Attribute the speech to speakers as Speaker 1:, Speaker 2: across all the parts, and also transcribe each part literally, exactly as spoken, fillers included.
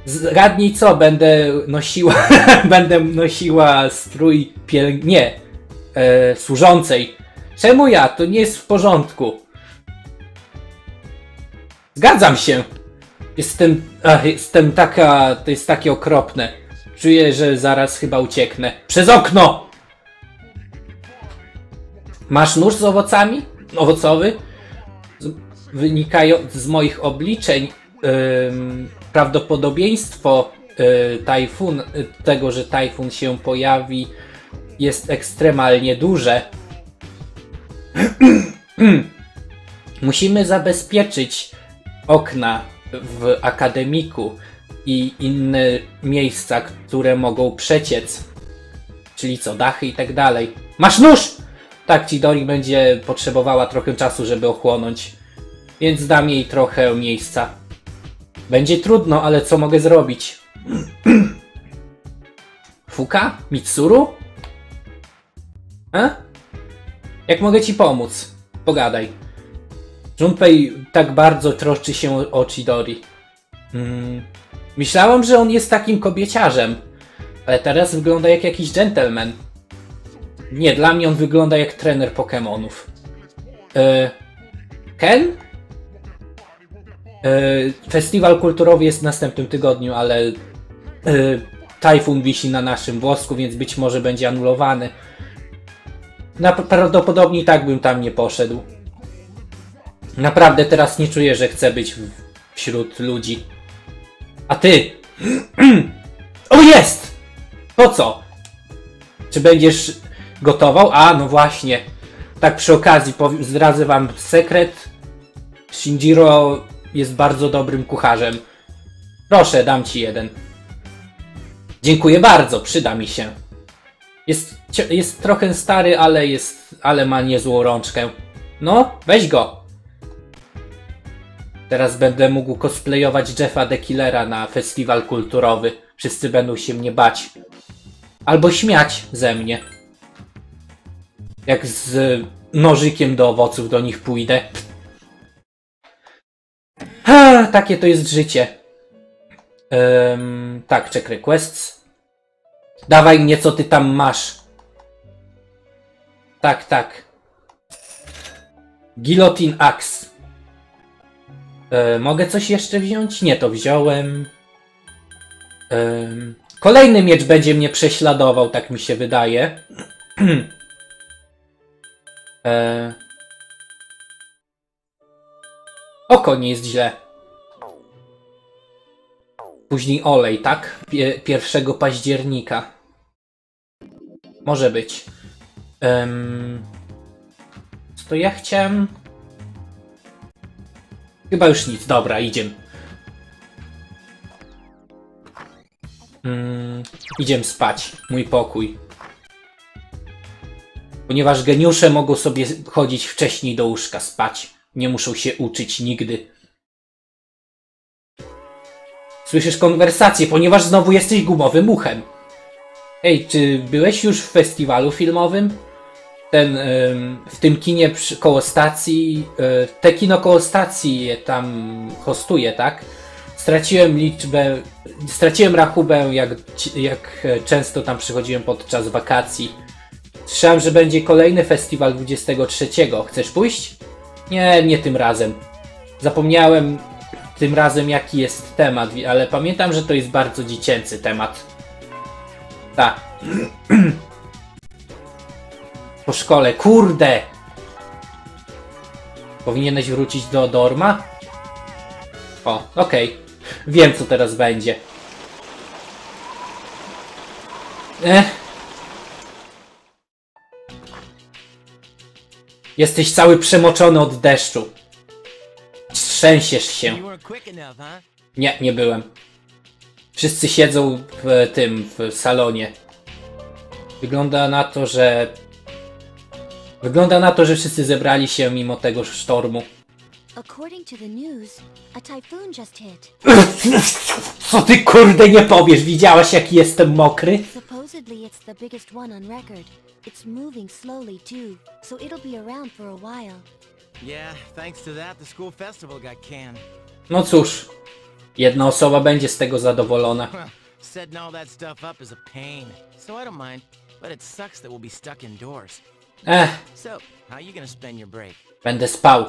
Speaker 1: Zgadnij co, będę nosiła, będę nosiła strój piel... nie, e, służącej. Czemu ja? To nie jest w porządku. Zgadzam się. Jestem, ach, jestem taka, to jest takie okropne. Czuję, że zaraz chyba ucieknę. Przez okno! Masz nóż z owocami? Owocowy? Wynikają z moich obliczeń. Ym, prawdopodobieństwo y, tajfun, y, tego, że tajfun się pojawi, jest ekstremalnie duże. Musimy zabezpieczyć okna w akademiku i inne miejsca, które mogą przeciec. Czyli co, dachy i tak dalej. Masz nóż! Tak, Chidori będzie potrzebowała trochę czasu, żeby ochłonąć. Więc dam jej trochę miejsca. Będzie trudno, ale co mogę zrobić? Fuka? Mitsuru? A? Jak mogę ci pomóc? Pogadaj. Junpei tak bardzo troszczy się o Chidori. Hmm. Myślałam, że on jest takim kobieciarzem. Ale teraz wygląda jak jakiś gentleman. Nie, dla mnie on wygląda jak trener Pokemonów. Yy, Ken? Yy, festiwal kulturowy jest w następnym tygodniu, ale yy, tajfun wisi na naszym włosku, więc być może będzie anulowany. Na, prawdopodobnie i tak bym tam nie poszedł. Naprawdę teraz nie czuję, że chcę być w, wśród ludzi. A ty? O, jest! Po co? Czy będziesz gotował? A, no właśnie. Tak przy okazji zdradzę wam sekret. Shinjiro jest bardzo dobrym kucharzem. Proszę, dam ci jeden. Dziękuję bardzo, przyda mi się. Jest, jest trochę stary, ale jest, ale ma niezłą rączkę. No, weź go. Teraz będę mógł cosplayować Jeffa the Killera na festiwal kulturowy. Wszyscy będą się mnie bać. Albo śmiać ze mnie. Jak z nożykiem do owoców do nich pójdę. Ha, takie to jest życie. Um, tak, check requests. Dawaj mnie, co ty tam masz. Tak, tak. Guillotine Axe. E, mogę coś jeszcze wziąć? Nie, to wziąłem. E, kolejny miecz będzie mnie prześladował, tak mi się wydaje. e, oko nie jest źle. Później olej, tak? Pie pierwszego października. Może być. Um, co to ja chciałem? Chyba już nic. Dobra, idziemy. Um, idziemy spać. Mój pokój. Ponieważ geniusze mogą sobie chodzić wcześniej do łóżka spać. Nie muszą się uczyć nigdy. Słyszysz konwersację, ponieważ znowu jesteś gumowym uchem. Ej, czy byłeś już w festiwalu filmowym? Ten, ym, w tym kinie przy, koło stacji, yy, te kino koło stacji je tam hostuje, tak? Straciłem liczbę, straciłem rachubę, jak, jak często tam przychodziłem podczas wakacji. Słyszałem, że będzie kolejny festiwal dwudziestego trzeciego. Chcesz pójść? Nie, nie tym razem. Zapomniałem tym razem, jaki jest temat, ale pamiętam, że to jest bardzo dziecięcy temat. Tak. Po szkole. Kurde! Powinieneś wrócić do dorma? O, okej. Okay. Wiem, co teraz będzie. Ech. Jesteś cały przemoczony od deszczu. Trzęsiesz się. Nie, nie byłem. Wszyscy siedzą w tym, w salonie. Wygląda na to, że... Wygląda na to, że wszyscy zebrali się mimo tego sztormu. Co ty kurde nie powiesz? Widziałaś, jaki jestem mokry? It's moving slowly too, so it'll be around for a while. Yeah, thanks to that the school festival got canned. No cóż, Jedna osoba będzie z tego zadowolona.
Speaker 2: Setting all that stuff up is a pain, so I don't mind. But it sucks that we'll be stuck indoors.
Speaker 1: Ech,
Speaker 2: So, how you gonna spend your break?
Speaker 1: będę spał.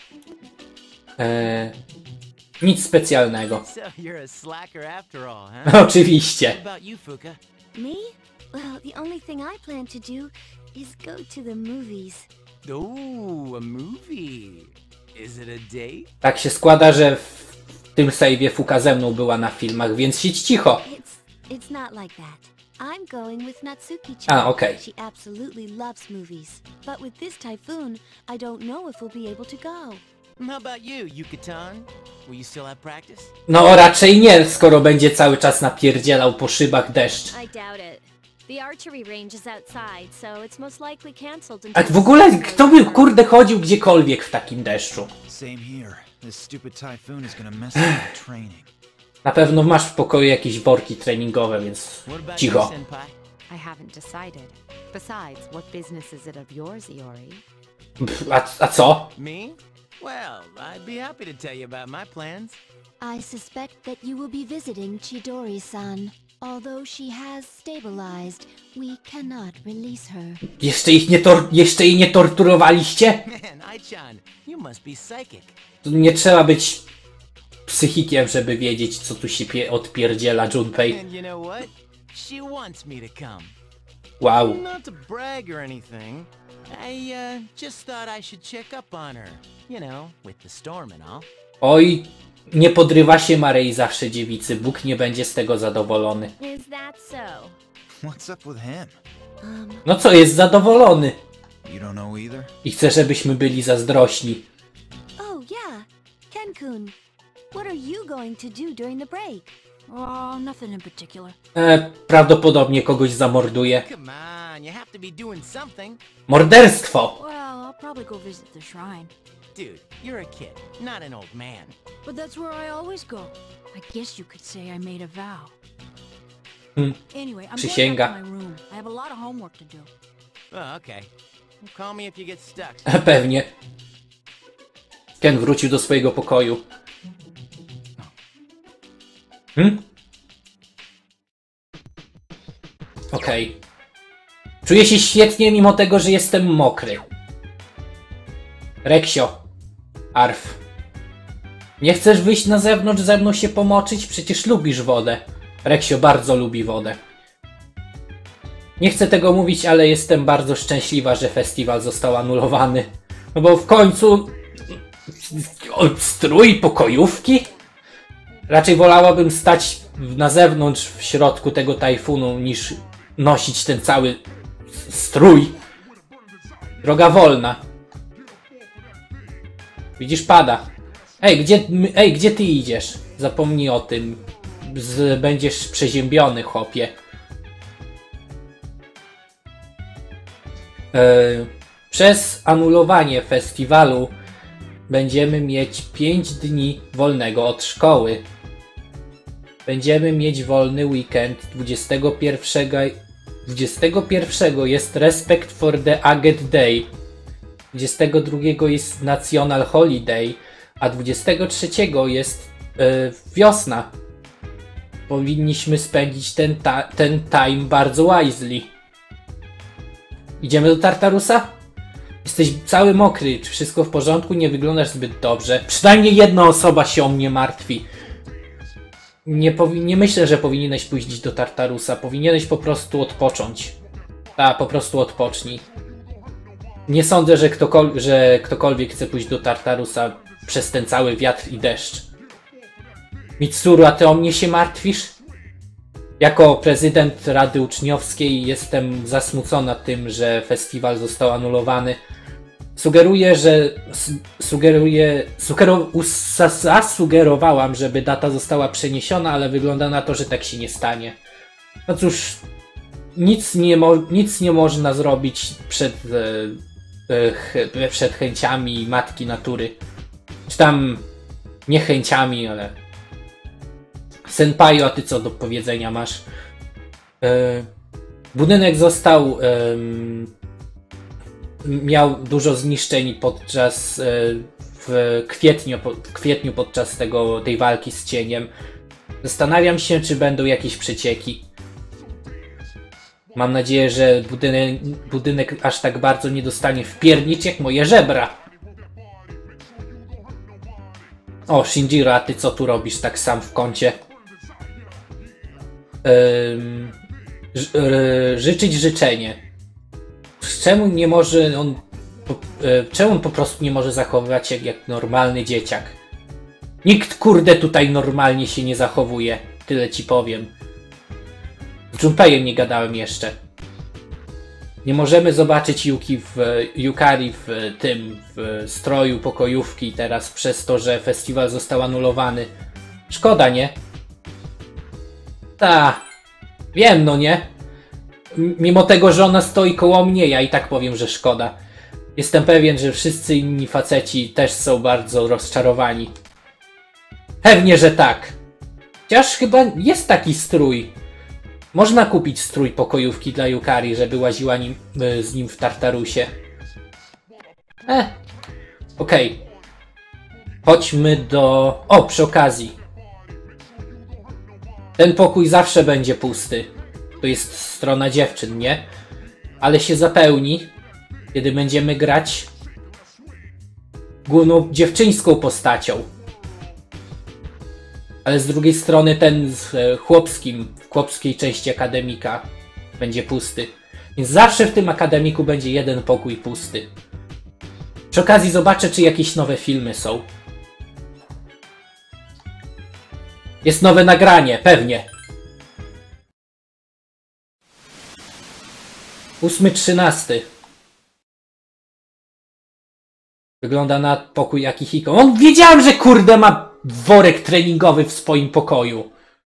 Speaker 1: Eee, nic specjalnego.
Speaker 2: So you're a slacker after all, huh?
Speaker 1: Oczywiście.
Speaker 2: What about you, Fuka?
Speaker 3: Me? Well, the only thing I plan to do is go to the movies.
Speaker 2: Ooh, a movie. Is it a date?
Speaker 1: Tak się składa, że w tym save'ie Fuka ze mną była na filmach, więc siedź cicho.
Speaker 3: It's it's not like that. I'm going with Natsuki-chan.
Speaker 1: Ah, okay.
Speaker 3: She absolutely loves movies. But with this typhoon, I don't know if we'll be able to go.
Speaker 2: How about you, Yucatan? Will you still have practice?
Speaker 1: No raczej nie, skoro będzie cały czas napierdzielał po szybach deszcz.
Speaker 3: I doubt it. The archery range is outside, so it's most likely cancelled
Speaker 1: A
Speaker 3: until...
Speaker 1: w ogóle kto by kurde chodził gdziekolwiek w takim deszczu?
Speaker 4: Same here. This stupid typhoon is gonna mess up my training.
Speaker 1: Na pewno masz w pokoju jakieś worki treningowe, więc
Speaker 2: What about you,
Speaker 1: cicho.
Speaker 2: Senpai?
Speaker 5: I haven't decided. Besides, what business is it of yours, Iori?
Speaker 1: Pff, A, a co?
Speaker 2: Me? Well, I'd be happy to tell you about my plans.
Speaker 3: I suspect that you will be visiting Chidori-san. Although she has stabilized, we cannot release her.
Speaker 1: Jeszcze ich nie tor jeszcze jej nie torturowaliście?
Speaker 2: Man, Ai-chan, you must be psychic.
Speaker 1: Tu nie trzeba być psychikiem, żeby wiedzieć, co tu się pie odpierdziela Junpei.
Speaker 2: And you know what? She wants me to come.
Speaker 1: Wow.
Speaker 2: Not to brag or anything. I uh, just thought I should check up on her. You know, with the storm and all.
Speaker 1: Oj, nie podrywa się Marei zawsze dziewicy. Bóg nie będzie z tego zadowolony.
Speaker 3: Is that so?
Speaker 4: What's up with him?
Speaker 3: Um,
Speaker 1: No co, jest zadowolony.
Speaker 4: You don't know either?
Speaker 1: I chce, żebyśmy byli zazdrośni.
Speaker 3: oh yeah. Ken-kun, what are you going to do during the break?
Speaker 5: Oh, nothing in particular.
Speaker 1: E, prawdopodobnie kogoś zamorduje.
Speaker 2: Come on, you have to be doing something.
Speaker 1: Morderstwo!
Speaker 5: Well, I'll probably go visit the shrine.
Speaker 2: Dude, you're a kid, not an old man.
Speaker 5: But that's where I always go. I guess you could say I made a vow.
Speaker 1: Hmm.
Speaker 5: Anyway, I'm going
Speaker 1: Przysięga.
Speaker 5: back to my room. I have a lot of homework to do.
Speaker 2: Oh, okay. Well, call me if you get stuck.
Speaker 1: Pewnie. Ken wrócił do swojego pokoju. Hmm? Okej. Okay. Czuję się świetnie, mimo tego, że jestem mokry. Reksio. Arf. Nie chcesz wyjść na zewnątrz ze mną się pomoczyć? Przecież lubisz wodę. Reksio bardzo lubi wodę. Nie chcę tego mówić, ale jestem bardzo szczęśliwa, że festiwal został anulowany. No bo w końcu... Strój pokojówki? Raczej wolałabym stać na zewnątrz w środku tego tajfunu, niż nosić ten cały strój. Droga wolna. Widzisz, pada. Ej, gdzie, ej, gdzie ty idziesz? Zapomnij o tym. Z, będziesz przeziębiony, chłopie. Yy, przez anulowanie festiwalu będziemy mieć pięć dni wolnego od szkoły. Będziemy mieć wolny weekend dwudziestego pierwszego. dwudziestego pierwszego jest Respect for the Aged Day. dwudziestego drugiego jest National Holiday, a dwudziestego trzeciego jest yy, wiosna. Powinniśmy spędzić ten, ta ten time bardzo wisely. Idziemy do Tartarusa? Jesteś cały mokry, czy wszystko w porządku? Nie wyglądasz zbyt dobrze. Przynajmniej jedna osoba się o mnie martwi. Nie, nie myślę, że powinieneś pójść do Tartarusa. Powinieneś po prostu odpocząć. A, po prostu odpocznij. Nie sądzę, że, ktokol że ktokolwiek chce pójść do Tartarusa przez ten cały wiatr i deszcz. Mitsuru, a ty o mnie się martwisz? Jako prezydent Rady Uczniowskiej jestem zasmucona tym, że festiwal został anulowany. Sugeruję, że sugeruję, sugero, zasugerowałam, żeby data została przeniesiona, ale wygląda na to, że tak się nie stanie. No cóż, nic nie, mo nic nie można zrobić przed, e, e, przed chęciami matki natury. Czy tam nie chęciami, ale... Senpai, a ty co do powiedzenia masz? E, budynek został... E, miał dużo zniszczeń podczas e, w kwietniu, w kwietniu podczas tego, tej walki z cieniem. Zastanawiam się, czy będą jakieś przecieki. Mam nadzieję, że budynek, budynek aż tak bardzo nie dostanie wpiernić jak moje żebra. O, Shinjiro, a ty co tu robisz tak sam w kącie? Ym, życzyć życzenie. Czemu nie może on... Czemu on po prostu nie może zachowywać się jak normalny dzieciak? Nikt, kurde, tutaj normalnie się nie zachowuje. Tyle ci powiem. Z Junpei'em nie gadałem jeszcze. Nie możemy zobaczyć Yuki w, Yukari w tym, w stroju pokojówki teraz przez to, że festiwal został anulowany. Szkoda, nie? Ta, wiem, no nie? Mimo tego, że ona stoi koło mnie, ja i tak powiem, że szkoda. Jestem pewien, że wszyscy inni faceci też są bardzo rozczarowani. Pewnie, że tak. Chociaż chyba jest taki strój. Można kupić strój pokojówki dla Yukari, żeby łaziła nim, z nim w Tartarusie. Eh, okej. Okay. Chodźmy do... O, przy okazji. Ten pokój zawsze będzie pusty. To jest strona dziewczyn, nie? Ale się zapełni, kiedy będziemy grać główną dziewczyńską postacią. Ale z drugiej strony ten z chłopskim, w chłopskiej części akademika będzie pusty. Więc zawsze w tym akademiku będzie jeden pokój pusty. Przy okazji zobaczę, czy jakieś nowe filmy są. Jest nowe nagranie, pewnie. ósmy trzynasty. Wygląda na pokój Akihiko. On wiedziałem, że kurde ma worek treningowy w swoim pokoju.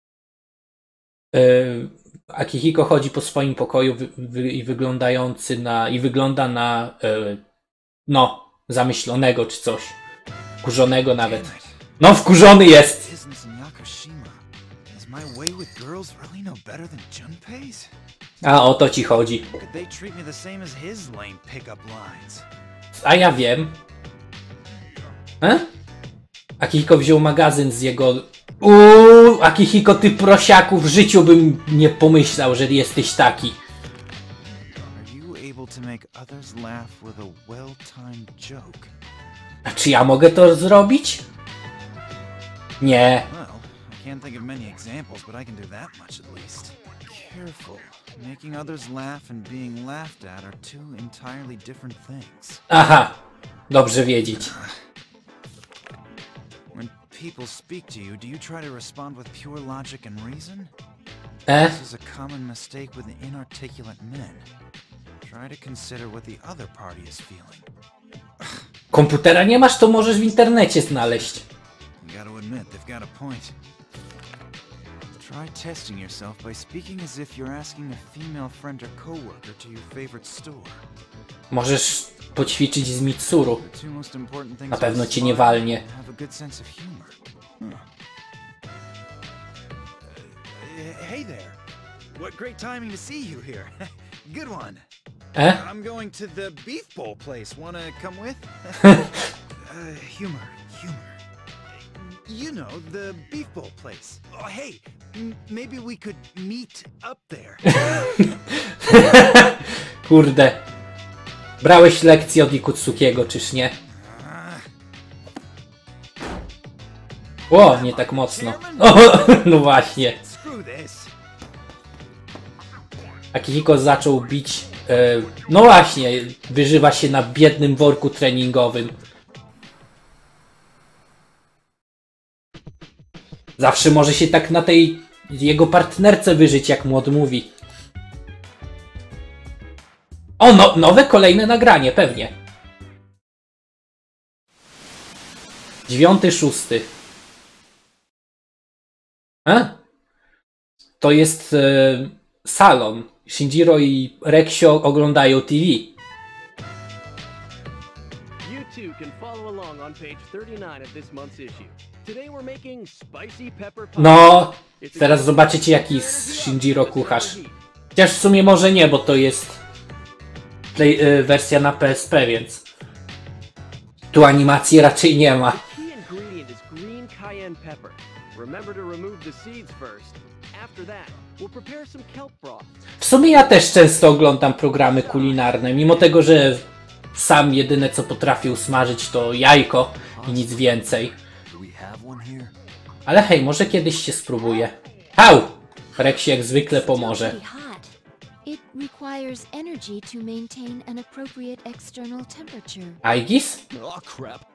Speaker 1: Yy, Akihiko chodzi po swoim pokoju wy, wy, i wyglądający na... i wygląda na... Yy, no, zamyślonego czy coś. Wkurzonego nawet. No, wkurzony jest! A o to ci chodzi. A ja wiem. E? Akihiko wziął magazyn z jego... Uuu, Akihiko, ty prosiaku, w życiu bym nie pomyślał, że jesteś taki. A czy ja mogę to zrobić? Nie. Aha, dobrze wiedzieć.
Speaker 4: When people speak to you, do you try to respond with pure logic and reason?
Speaker 1: Eh?
Speaker 4: This is a common mistake with inarticulate men. Try to consider what the other party is feeling.
Speaker 1: Komputera nie masz, to możesz w internecie znaleźć.
Speaker 4: You gotta admit, they've got a point. Try testing yourself by speaking as if you're asking a female friend or coworker to your favorite store.
Speaker 1: Możesz poćwiczyć z Mitsuru. Na pewno cię nie walnie.
Speaker 4: Hey there. What great timing to see you here. Good one.
Speaker 1: Eh?
Speaker 4: I'm going to the beef bowl place. Wanna come with? uh, humor, humor. You know, the beef bowl place. Oh, hey, m maybe we could meet up there.
Speaker 1: Kurde. Brałeś lekcję od Ikutsukiego, czyż nie? O, nie tak mocno. O, no właśnie. Akihiko zaczął bić... E, no właśnie, wyżywa się na biednym worku treningowym. Zawsze może się tak na tej jego partnerce wyżyć, jak mu odmówi. O, no, nowe kolejne nagranie, pewnie. Dziewiąty, szósty. A? To jest e, salon. Shinjiro i Reksio oglądają T V. No, teraz zobaczycie, jaki jest Shinjiro kucharz. Chociaż w sumie może nie, bo to jest play, y, wersja na P S P, więc Tu animacji raczej nie ma.
Speaker 6: Key ingredient is green cayenne pepper. Remember to remove the seeds first. After that, we'll prepare some kelp broth.
Speaker 1: W sumie ja też często oglądam programy kulinarne, mimo tego, że sam jedyne co potrafię usmażyć to jajko i nic więcej. Ale hej, może kiedyś się spróbuję. Au! Rexy jak zwykle pomoże.
Speaker 3: It requires energy to maintain an appropriate external temperature.
Speaker 1: Aigis?
Speaker 6: Oh crap.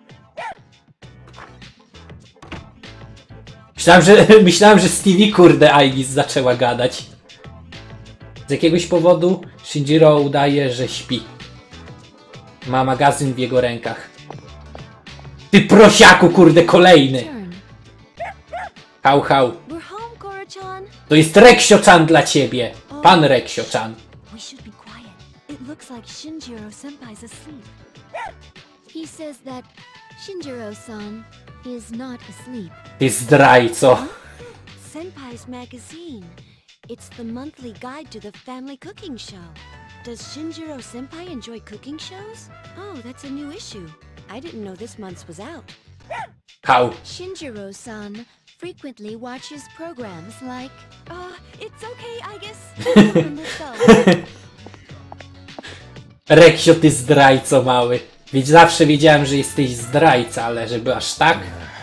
Speaker 1: Myślałem, że, myślałem, że Stevie kurde Aigis zaczęła gadać. Z jakiegoś powodu Shinjiro udaje, że śpi. Ma magazyn w jego rękach. Ty prosiaku kurde kolejny! Hał, hał.
Speaker 3: We're home, Koro-chan.
Speaker 1: To jest Reksio-chan dla ciebie. Pan Reksio-chan.
Speaker 3: We should be quiet. It looks like Shinjiro-senpai's asleep. He says that Shinjiro-san is not asleep.
Speaker 1: Ty zdrajco.
Speaker 3: Senpai's magazine. It's the monthly guide to the family cooking show. Does Shinjiro-senpai enjoy cooking shows? Oh, that's a new issue. I didn't know this month's was out.
Speaker 1: Hał.
Speaker 3: Shinjiro-san frequently watches programs like... Uh, it's okay, I guess. Let's go.
Speaker 1: Reksio, ty zdrajco mały. Więc zawsze wiedziałem, że jesteś zdrajca, ale żeby aż tak?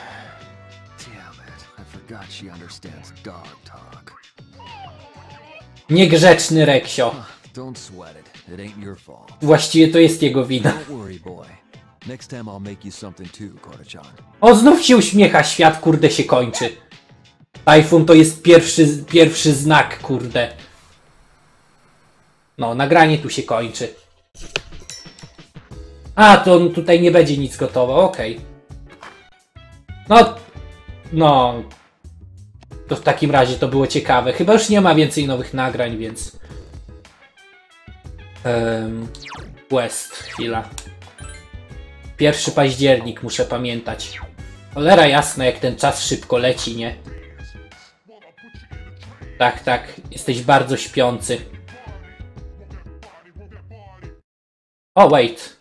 Speaker 1: Niegrzeczny Reksio. Właściwie to jest jego wina. O, znów się uśmiecha, świat kurde się kończy. Tajfun to jest pierwszy, pierwszy znak, kurde. No, nagranie tu się kończy. A, to on tutaj nie będzie nic gotowo, okej. Okay. No, no. To w takim razie to było ciekawe. Chyba już nie ma więcej nowych nagrań, więc... Um, West, chwila. Pierwszy październik, muszę pamiętać. Cholera jasna, jak ten czas szybko leci, nie? Tak, tak, jesteś bardzo śpiący. O, wait.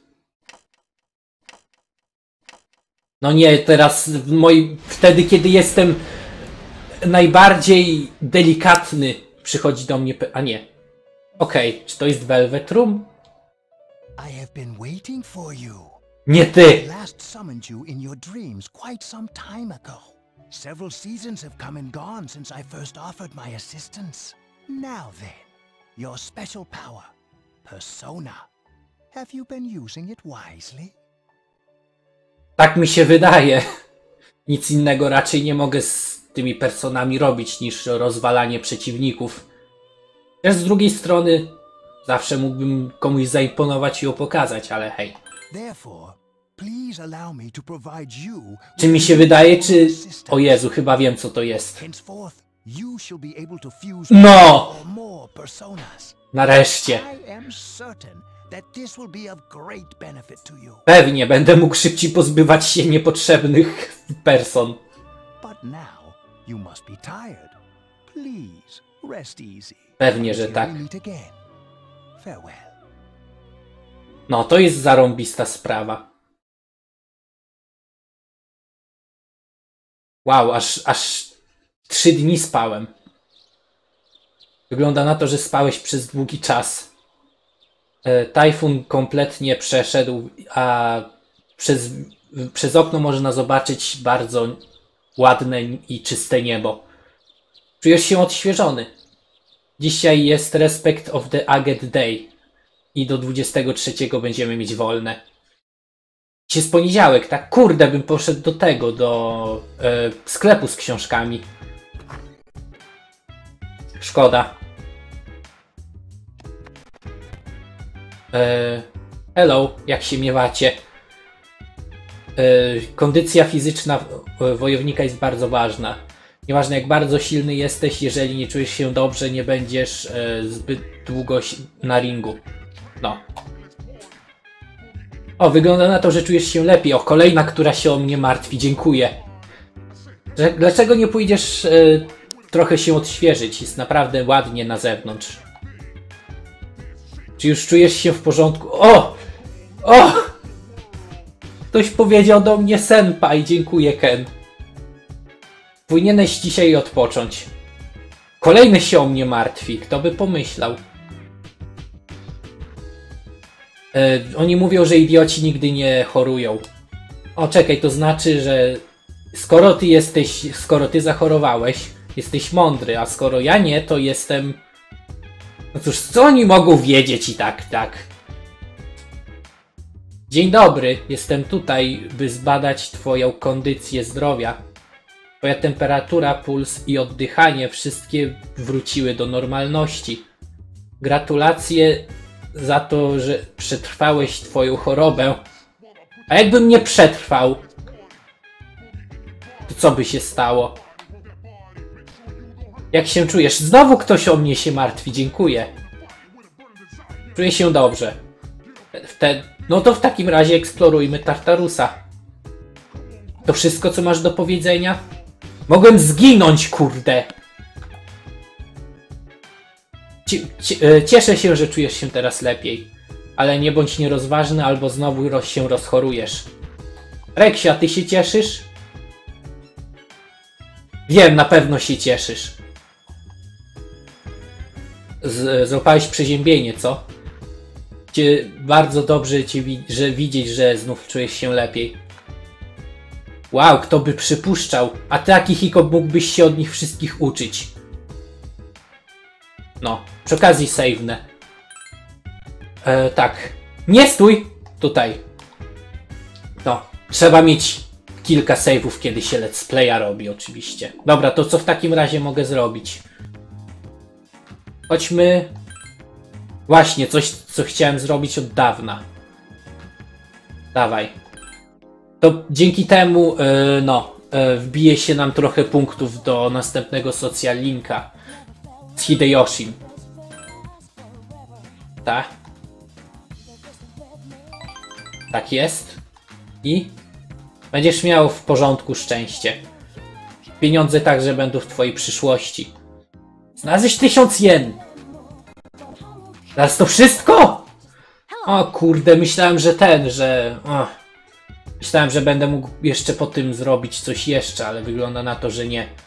Speaker 1: No nie, teraz w moim... Wtedy, kiedy jestem najbardziej delikatny, przychodzi do mnie... A nie. Okej, okay. Czy to jest Velvet Room?
Speaker 7: I have been waiting for you.
Speaker 1: Nie ty!
Speaker 7: I last summoned you in your dreams quite some time ago. Several seasons have come and gone since I first offered my assistance. Now then, your special power, Persona. Have you been using it wisely?
Speaker 1: Tak mi się wydaje. Nic innego raczej nie mogę z tymi personami robić niż rozwalanie przeciwników. Też z drugiej strony zawsze mógłbym komuś zaimponować i ją pokazać, ale hej. Czy mi się wydaje, czy... O Jezu, chyba wiem co to jest. No! Nareszcie. Pewnie będę mógł szybciej pozbywać się niepotrzebnych person. Pewnie, że tak. No, to jest zarąbista sprawa. Wow, aż, aż trzy dni spałem. Wygląda na to, że spałeś przez długi czas. E, Tajfun kompletnie przeszedł, a przez, przez okno można zobaczyć bardzo ładne i czyste niebo. Czujesz się odświeżony. Dzisiaj jest Respect of the Aged Day i do dwudziestego trzeciego będziemy mieć wolne. Dzisiaj jest poniedziałek, tak? Kurde, bym poszedł do tego, do e, sklepu z książkami. Szkoda. E, hello, jak się miewacie? E, kondycja fizyczna wojownika jest bardzo ważna. Nieważne jak bardzo silny jesteś, jeżeli nie czujesz się dobrze, nie będziesz e, zbyt długo na ringu. No. O, wygląda na to, że czujesz się lepiej. O, kolejna, która się o mnie martwi. Dziękuję. Dlaczego nie pójdziesz e, trochę się odświeżyć? Jest naprawdę ładnie na zewnątrz. Czy już czujesz się w porządku? O! O! Ktoś powiedział do mnie senpai, dziękuję Ken. Powinieneś dzisiaj odpocząć. Kolejny się o mnie martwi, kto by pomyślał. E, oni mówią, że idioci nigdy nie chorują. O, czekaj, to znaczy, że skoro ty jesteś, skoro ty zachorowałeś, jesteś mądry, a skoro ja nie, to jestem... No cóż, co oni mogą wiedzieć i tak, tak. Dzień dobry, jestem tutaj, by zbadać twoją kondycję zdrowia. Twoja temperatura, puls i oddychanie wszystkie wróciły do normalności. Gratulacje za to, że przetrwałeś twoją chorobę. A jakbym nie przetrwał, to co by się stało? Jak się czujesz? Znowu ktoś o mnie się martwi, dziękuję. Czuję się dobrze. Wtedy, no to w takim razie eksplorujmy Tartarusa. To wszystko, co masz do powiedzenia? Mogłem zginąć, kurde! Cieszę się, że czujesz się teraz lepiej. Ale nie bądź nierozważny, albo znowu roz się rozchorujesz. Reksia, ty się cieszysz? Wiem, na pewno się cieszysz. Z złapałeś przeziębienie, co? Cię, bardzo dobrze cię wi że widzieć, że znów czujesz się lepiej. Wow, kto by przypuszczał? A taki Hiko mógłbyś się od nich wszystkich uczyć. No, przy okazji save'nę. E, tak. Nie stój! Tutaj. No, trzeba mieć kilka save'ów, kiedy się let's playa robi, oczywiście. Dobra, to co w takim razie mogę zrobić? Chodźmy... Właśnie, coś, co chciałem zrobić od dawna. Dawaj. To dzięki temu, yy, no, yy, wbije się nam trochę punktów do następnego social linka z Hideyoshim. Tak? Tak jest. I będziesz miał w porządku szczęście. Pieniądze także będą w twojej przyszłości. Znalazłeś tysiąc jen! Teraz to wszystko? O kurde, myślałem, że ten, że... O. Myślałem, że będę mógł jeszcze po tym zrobić coś jeszcze, ale wygląda na to, że nie.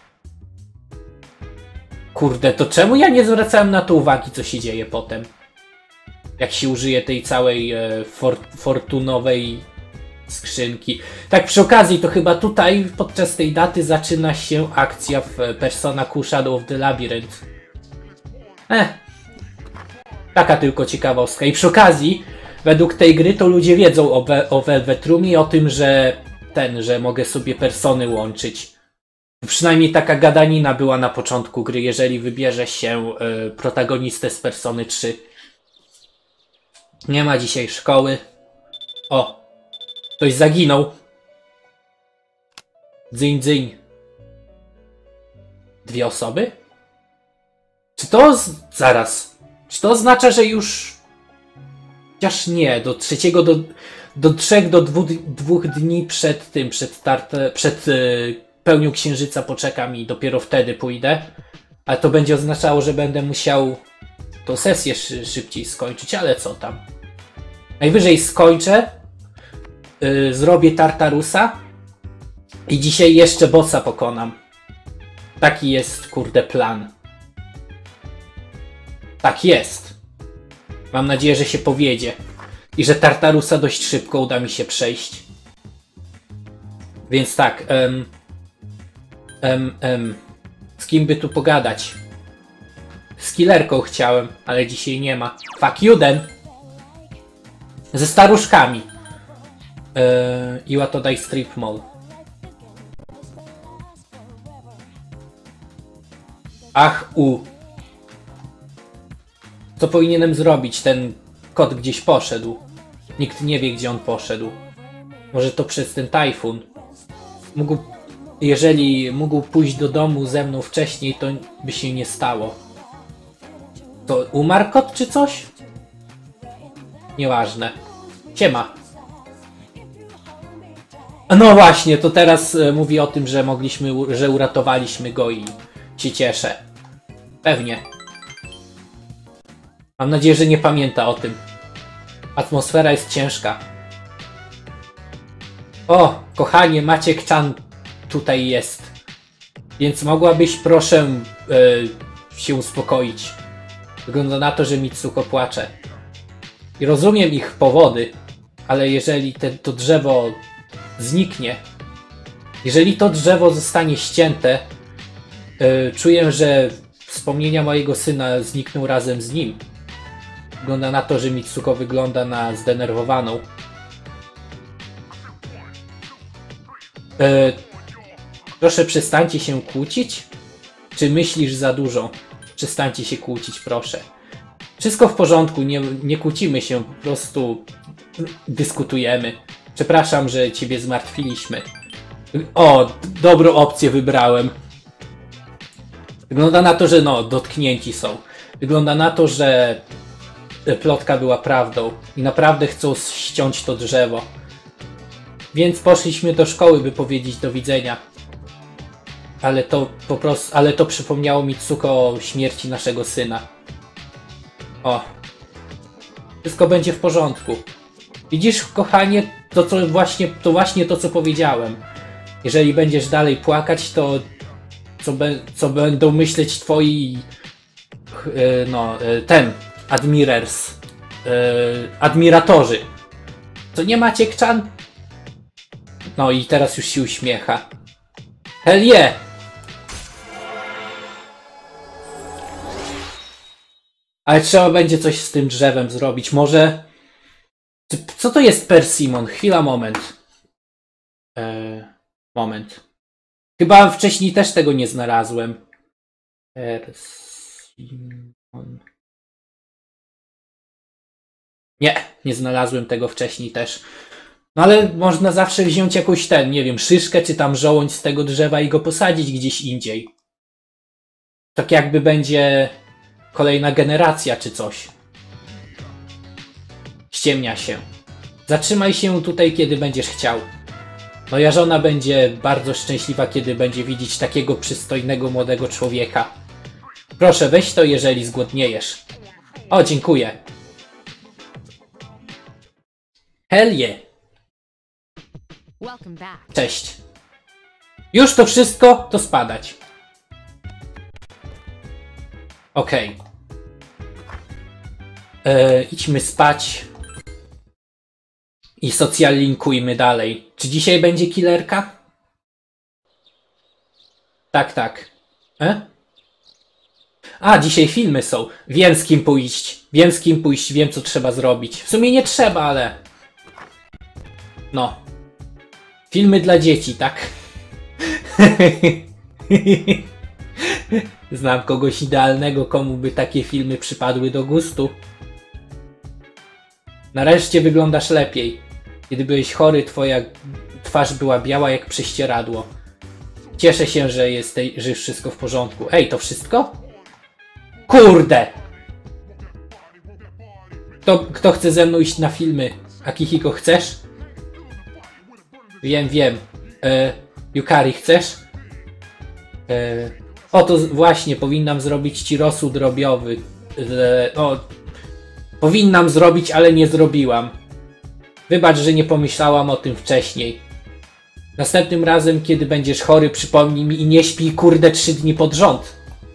Speaker 1: Kurde, to czemu ja nie zwracałem na to uwagi, co się dzieje potem? Jak się użyje tej całej e, for, fortunowej skrzynki. Tak przy okazji, to chyba tutaj podczas tej daty zaczyna się akcja w Persona Q Shadow of the Labyrinth. Eh. Taka tylko ciekawostka. I przy okazji, według tej gry to ludzie wiedzą o, o Velvet Room i o tym, że ten, że mogę sobie persony łączyć. Przynajmniej taka gadanina była na początku gry, jeżeli wybierze się y, protagonistę z Persony trzy. Nie ma dzisiaj szkoły. O! Ktoś zaginął. Dzyń, dzyń. Dwie osoby? Czy to... Z... Zaraz. Czy to oznacza, że już... Chociaż nie, do trzeciego, do, do trzech, do dwóch, dwóch dni przed tym, przed, start, przed y, pełnią księżyca poczekam i dopiero wtedy pójdę. Ale to będzie oznaczało, że będę musiał tą sesję szy, szybciej skończyć, ale co tam. Najwyżej skończę, y, zrobię Tartarusa i dzisiaj jeszcze bossa pokonam. Taki jest, kurde, plan. Tak jest. Mam nadzieję, że się powiedzie. I że Tartarusa dość szybko uda mi się przejść. Więc tak. Um, um, um, z kim by tu pogadać? Z killerką chciałem, ale dzisiaj nie ma. Fuck you then. Ze staruszkami. Yy, Iwatodai Strip Mall. Ach, u. Co powinienem zrobić? Ten kot gdzieś poszedł. Nikt nie wie, gdzie on poszedł. Może to przez ten tajfun. Mógł... Jeżeli mógł pójść do domu ze mną wcześniej, to by się nie stało. To umarł kot czy coś? Nieważne. Siema. No właśnie, to teraz e, mówi o tym, że mogliśmy, że uratowaliśmy go i się cieszę. Pewnie. Mam nadzieję, że nie pamięta o tym. Atmosfera jest ciężka. O, kochanie, Maciek-chan tutaj jest. Więc mogłabyś, proszę, yy, się uspokoić. Wygląda na to, że Mitsuko płacze. I rozumiem ich powody, ale jeżeli te, to drzewo zniknie, jeżeli to drzewo zostanie ścięte, yy, czuję, że wspomnienia mojego syna znikną razem z nim. Wygląda na to, że Mitsuko wygląda na zdenerwowaną. Yy, proszę, przestańcie się kłócić? Czy myślisz za dużo? Przestańcie się kłócić, proszę. Wszystko w porządku, nie, nie kłócimy się, po prostu dyskutujemy. Przepraszam, że ciebie zmartwiliśmy. O, dobrą opcję wybrałem. Wygląda na to, że no, dotknięci są. Wygląda na to, że plotka była prawdą i naprawdę chcą ściąć to drzewo. Więc poszliśmy do szkoły, by powiedzieć do widzenia. Ale to po prostu, ale to przypomniało Mitsuko o śmierci naszego syna. O. Wszystko będzie w porządku. Widzisz, kochanie, to co właśnie, to właśnie to, co powiedziałem. Jeżeli będziesz dalej płakać, to co, be, co będą myśleć twoi yy, no, yy, ten, admirers, yy, admiratorzy. To nie Maciek-chan? No i teraz już się uśmiecha. Hell yeah! Ale trzeba będzie coś z tym drzewem zrobić. Może... Co to jest persimmon? Chwila, moment. Eee, moment. Chyba wcześniej też tego nie znalazłem. Persimmon. Nie, nie znalazłem tego wcześniej też. No ale można zawsze wziąć jakąś ten, nie wiem, szyszkę czy tam żołądź z tego drzewa i go posadzić gdzieś indziej. Tak jakby będzie kolejna generacja czy coś. Ściemnia się. Zatrzymaj się tutaj, kiedy będziesz chciał. Moja żona będzie bardzo szczęśliwa, kiedy będzie widzieć takiego przystojnego młodego człowieka. Proszę, weź to, jeżeli zgłodniejesz. O, dziękuję. Hell yeah. Cześć. Już to wszystko, to spadać. Okej. Okay. Eee, idźmy spać. I social linkujmy dalej. Czy dzisiaj będzie killerka? Tak, tak. E? A, dzisiaj filmy są. Wiem, z kim pójść. Wiem, z kim pójść. Wiem, co trzeba zrobić. W sumie nie trzeba, ale... No. Filmy dla dzieci, tak? Znam kogoś idealnego, komu by takie filmy przypadły do gustu. Nareszcie wyglądasz lepiej. Kiedy byłeś chory, twoja twarz była biała jak prześcieradło. Cieszę się, że jest, że już wszystko w porządku. Ej, to wszystko? Kurde! Kto, kto chce ze mną iść na filmy? Akihiko, chcesz? Wiem, wiem. E, Yukari, chcesz? E, o, to właśnie, powinnam zrobić ci rosół drobiowy. E, o, powinnam zrobić, ale nie zrobiłam. Wybacz, że nie pomyślałam o tym wcześniej. Następnym razem, kiedy będziesz chory, przypomnij mi i nie śpij, kurde, trzy dni pod rząd.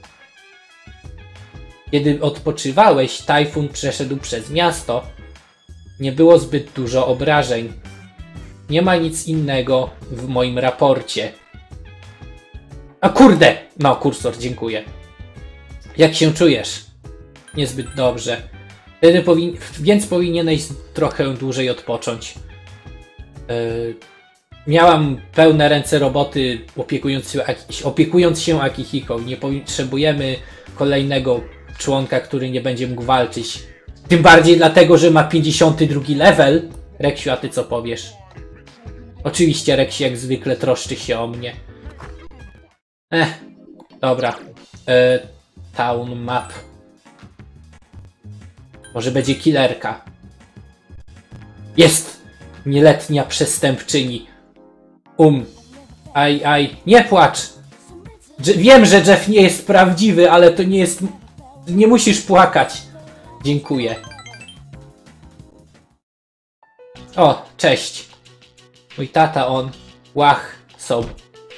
Speaker 1: Kiedy odpoczywałeś, tajfun przeszedł przez miasto. Nie było zbyt dużo obrażeń. Nie ma nic innego w moim raporcie. A kurde! No, kursor, dziękuję. Jak się czujesz? Niezbyt dobrze. Wtedy powin... Więc powinieneś trochę dłużej odpocząć. Yy... Miałam pełne ręce roboty opiekując się, opiekując się Akihiko. Nie potrzebujemy kolejnego członka, który nie będzie mógł walczyć. Tym bardziej dlatego, że ma pięćdziesiąty drugi level. Reksiu, a ty co powiesz? Oczywiście Reksi jak zwykle troszczy się o mnie. Eh, dobra. E, town map. Może będzie killerka. Jest! Nieletnia przestępczyni. Um. Aj, aj. Nie płacz! Dż- wiem, że Jeff nie jest prawdziwy, ale to nie jest... Nie musisz płakać. Dziękuję. O, cześć. Mój tata, on. Łach, sob.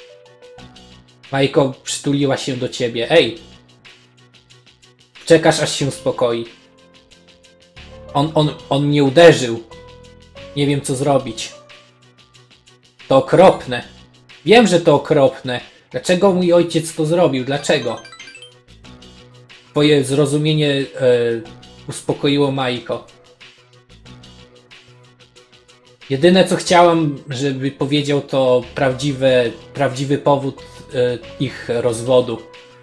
Speaker 1: Majko przytuliła się do ciebie. Ej! Czekasz, aż się uspokoi. On, on, on mnie uderzył. Nie wiem, co zrobić. To okropne. Wiem, że to okropne. Dlaczego mój ojciec to zrobił? Dlaczego? Twoje zrozumienie e, uspokoiło Majko. Jedyne, co chciałam, żeby powiedział, to prawdziwe, prawdziwy powód e, ich rozwodu.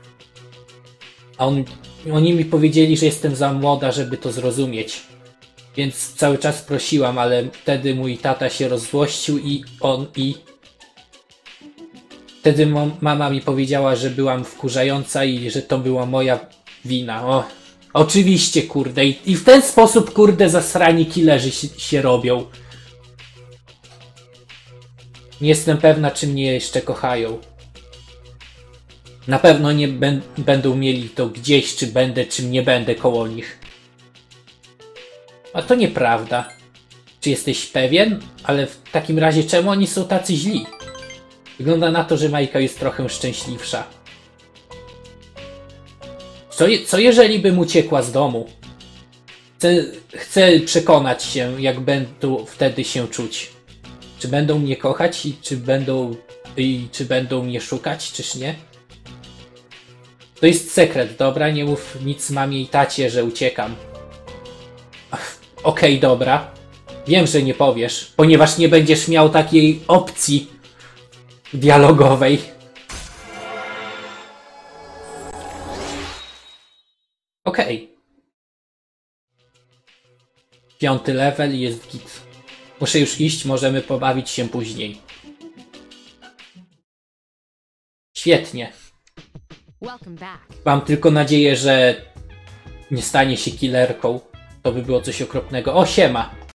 Speaker 1: A on, oni mi powiedzieli, że jestem za młoda, żeby to zrozumieć. Więc cały czas prosiłam, ale wtedy mój tata się rozzłościł i on i... Wtedy mama mi powiedziała, że byłam wkurzająca i że to była moja wina. O, oczywiście, kurde. I, i w ten sposób, kurde, zasrani killerzy się, się robią. Nie jestem pewna, czy mnie jeszcze kochają. Na pewno nie ben, będą mieli to gdzieś, czy będę, czy nie będę koło nich. A to nieprawda. Czy jesteś pewien? Ale w takim razie czemu oni są tacy źli? Wygląda na to, że Majka jest trochę szczęśliwsza. Co, je, co jeżeli bym uciekła z domu? Chcę, chcę przekonać się, jak będą wtedy się czuć. Czy będą mnie kochać i czy będą, i czy będą mnie szukać, czyż nie? To jest sekret, dobra? Nie mów nic mamie i tacie, że uciekam. Okej, okay, dobra. Wiem, że nie powiesz, ponieważ nie będziesz miał takiej opcji dialogowej. Okej. Okay. Piąty level jest git. Muszę już iść, możemy pobawić się później. Świetnie. Mam tylko nadzieję, że nie stanie się killerką. To by było coś okropnego. O, siema.